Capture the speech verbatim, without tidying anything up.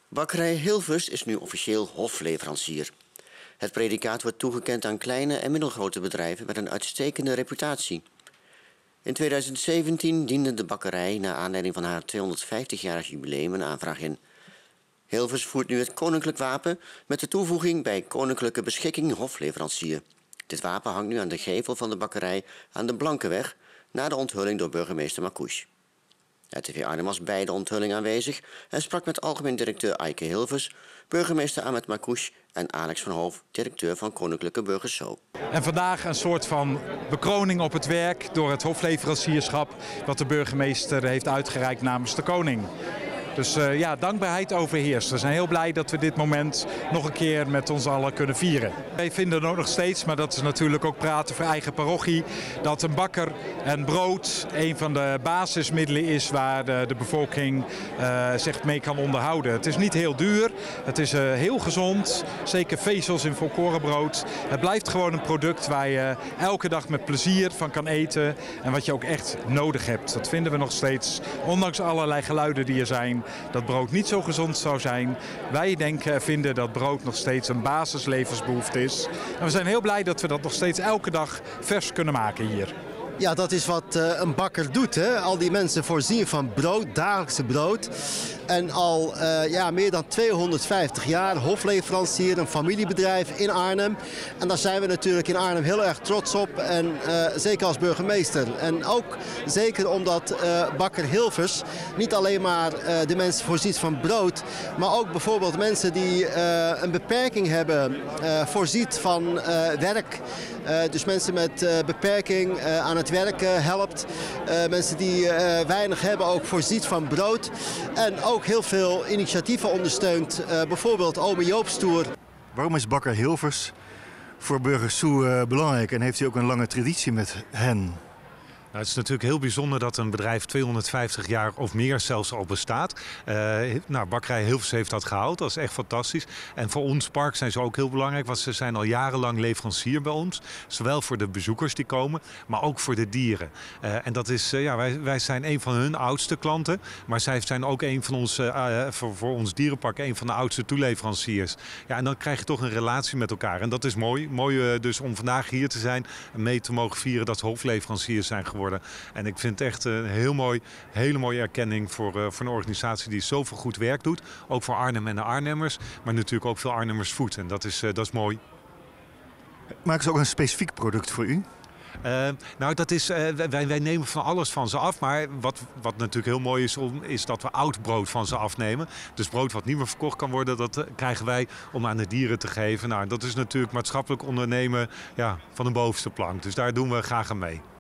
Bakkerij Hilvers is nu officieel hofleverancier. Het predicaat wordt toegekend aan kleine en middelgrote bedrijven met een uitstekende reputatie. In tweeduizend zeventien diende de bakkerij naar aanleiding van haar tweehonderdvijftig-jarig jubileum een aanvraag in. Hilvers voert nu het koninklijk wapen met de toevoeging bij koninklijke beschikking hofleverancier. Dit wapen hangt nu aan de gevel van de bakkerij aan de Blankeweg na de onthulling door burgemeester Marcouch. R T V Arnhem was bij de onthulling aanwezig en sprak met algemeen directeur Eike Hilvers, burgemeester Ahmed Marcouch en Alex van Hoof, directeur van Koninklijke Burgers Zoo. En vandaag een soort van bekroning op het werk door het hofleverancierschap wat de burgemeester heeft uitgereikt namens de koning. Dus uh, ja, dankbaarheid overheerst. We zijn heel blij dat we dit moment nog een keer met ons allen kunnen vieren. Wij vinden ook nog steeds, maar dat is natuurlijk ook praten voor eigen parochie, dat een bakker en brood een van de basismiddelen is waar de, de bevolking uh, zich mee kan onderhouden. Het is niet heel duur, het is uh, heel gezond, zeker vezels in volkorenbrood. Het blijft gewoon een product waar je elke dag met plezier van kan eten en wat je ook echt nodig hebt. Dat vinden we nog steeds, ondanks allerlei geluiden die er zijn, dat brood niet zo gezond zou zijn. Wij denken en vinden dat brood nog steeds een basislevensbehoefte is. En we zijn heel blij dat we dat nog steeds elke dag vers kunnen maken hier. Ja, dat is wat uh, een bakker doet. Hè? Al die mensen voorzien van brood, dagelijkse brood. En al uh, ja, meer dan tweehonderdvijftig jaar hofleverancier, een familiebedrijf in Arnhem. En daar zijn we natuurlijk in Arnhem heel erg trots op. En uh, zeker als burgemeester. En ook zeker omdat uh, bakker Hilvers niet alleen maar uh, de mensen voorziet van brood. Maar ook bijvoorbeeld mensen die uh, een beperking hebben, uh, voorziet van uh, werk. Uh, dus mensen met uh, beperking uh, aan het werk uh, helpt. Uh, mensen die uh, weinig hebben ook voorziet van brood. En ook heel veel initiatieven ondersteunt. Uh, bijvoorbeeld Ome Joopstoer. Waarom is bakker Hilvers voor Burgers Zoo uh, belangrijk en heeft hij ook een lange traditie met hen? Nou, het is natuurlijk heel bijzonder dat een bedrijf tweehonderdvijftig jaar of meer zelfs al bestaat. Uh, nou, bakkerij Hilvers heeft dat gehaald. Dat is echt fantastisch. En voor ons park zijn ze ook heel belangrijk, want ze zijn al jarenlang leverancier bij ons. Zowel voor de bezoekers die komen, maar ook voor de dieren. Uh, en dat is, uh, ja, wij, wij zijn een van hun oudste klanten. Maar zij zijn ook een van ons, uh, voor, voor ons dierenpark, een van de oudste toeleveranciers. Ja, en dan krijg je toch een relatie met elkaar. En dat is mooi. Mooi uh, dus om vandaag hier te zijn en mee te mogen vieren dat ze hofleveranciers zijn geworden. Worden. En ik vind het echt een heel mooi, hele mooie erkenning voor, uh, voor een organisatie die zoveel goed werk doet. Ook voor Arnhem en de Arnhemmers, maar natuurlijk ook veel Arnhemmers voedt. En dat is, uh, dat is mooi. Maken ze ook een specifiek product voor u? Uh, nou, dat is, uh, wij, wij nemen van alles van ze af. Maar wat, wat natuurlijk heel mooi is, om, is dat we oud brood van ze afnemen. Dus brood wat niet meer verkocht kan worden, dat uh, krijgen wij om aan de dieren te geven. Nou, dat is natuurlijk maatschappelijk ondernemen, ja, van de bovenste plank. Dus daar doen we graag aan mee.